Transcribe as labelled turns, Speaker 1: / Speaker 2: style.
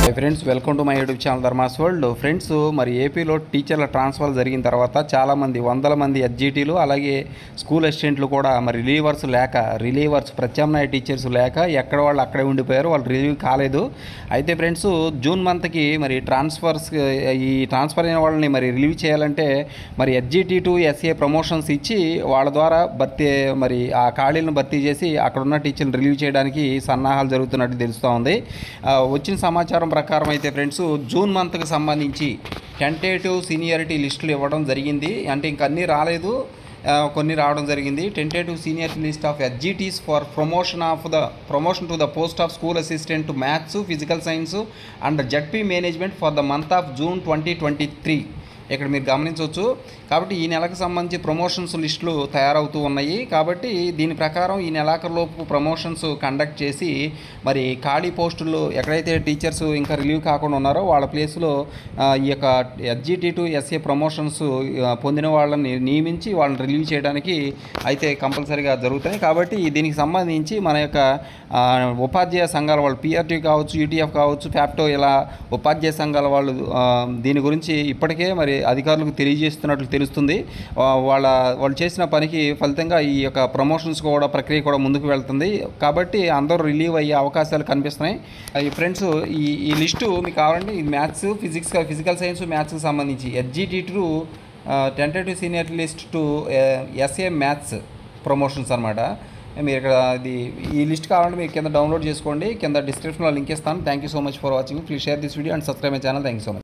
Speaker 1: Friends, welcome to my YouTube channel Dharmas world. Friends, మరి ఏపీలో టీచర్ల ట్రాన్స్ఫర్ జరిగిన తర్వాత చాలామంది వందల మంది ఎస్జిటీలు అలాగే స్కూల్ అసిస్టెంట్లు కూడా మరి రిలీవర్స్ ప్రత్యామ్నాయ టీచర్స్ లేక ఎక్కడ వాళ్ళు అక్కడే ఉండిపోయారు, వాళ్ళు రిలీవ్ కాలేదు. అయితే ఫ్రెండ్స్, జూన్ మంత్కి మరి ట్రాన్స్ఫర్ అయిన వాళ్ళని మరి రిలీవ్ చేయాలంటే మరి ఎస్జిటి టు ఎస్ఏ ప్రమోషన్స్ ఇచ్చి వాళ్ళ ద్వారా మరి ఆ ఖాళీలను భర్తీ చేసి అక్కడున్న టీచర్లను రిలీవ్ చేయడానికి సన్నాహాలు జరుగుతున్నట్టు తెలుస్తూ ఉంది. వచ్చిన సమాచారం ప్రకారం అయితే ఫ్రెండ్స్, జూన్ మంత్కి సంబంధించి టెంటేటివ్ సీనియారిటీ లిస్టులు ఇవ్వడం జరిగింది. అంటే ఇంక అన్నీ రాలేదు, కొన్ని రావడం జరిగింది. Tentative seniority list of SGTs for promotion to the post of school assistant maths, physical science and ZP management for the month of June 2023 ఇక్కడ మీరు గమనించవచ్చు. కాబట్టి ఈ నెలకు సంబంధించి ప్రమోషన్స్ లిస్టులు తయారవుతూ ఉన్నాయి. కాబట్టి దీని ప్రకారం ఈ నెలాఖరులోపు ప్రమోషన్స్ కండక్ట్ చేసి మరి ఖాళీ పోస్టులు ఎక్కడైతే టీచర్స్ ఇంకా రిలీవ్ కాకుండా ఉన్నారో వాళ్ళ ప్లేస్లో ఈ యొక్క ఎస్జిటి టు ఎస్ఏ ప్రమోషన్స్ పొందిన వాళ్ళని నియమించి వాళ్ళని రిలీవ్ చేయడానికి అయితే కంపల్సరీగా జరుగుతాయి. కాబట్టి దీనికి సంబంధించి మన యొక్క ఉపాధ్యాయ సంఘాల వాళ్ళు, పిఆర్టీ కావచ్చు, యూటీఎఫ్ కావచ్చు, ఫ్యాప్టో, ఇలా ఉపాధ్యాయ సంఘాల వాళ్ళు దీని గురించి ఇప్పటికే మరి అధికారులకు తెలియజేస్తున్నట్లు తెలుస్తుంది. వాళ్ళు చేసిన పనికి ఫలితంగా ఈ యొక్క ప్రమోషన్స్ ప్రక్రియ కూడా ముందుకు వెళ్తుంది. కాబట్టి అందరూ రిలీవ్ అయ్యే అవకాశాలు కనిపిస్తున్నాయి. ఫ్రెండ్స్, ఈ లిస్టు మీకు కావాలంటే ఇది మ్యాథ్స్, ఫిజికల్ సైన్స్, మ్యాథ్స్కి సంబంధించి SGT to tentative senior list to SA maths promotions అనమాట. మీరు ఇక్కడ ఈ లిస్ట్ కావాలంటే మీరు కింద డౌన్లోడ్ చేసుకోండి. కింద డిస్క్రిప్షన్లో లింక్ ఇస్తాను. Thank you so much for watching. Please share this video and subscribe my channel. Thank you so much.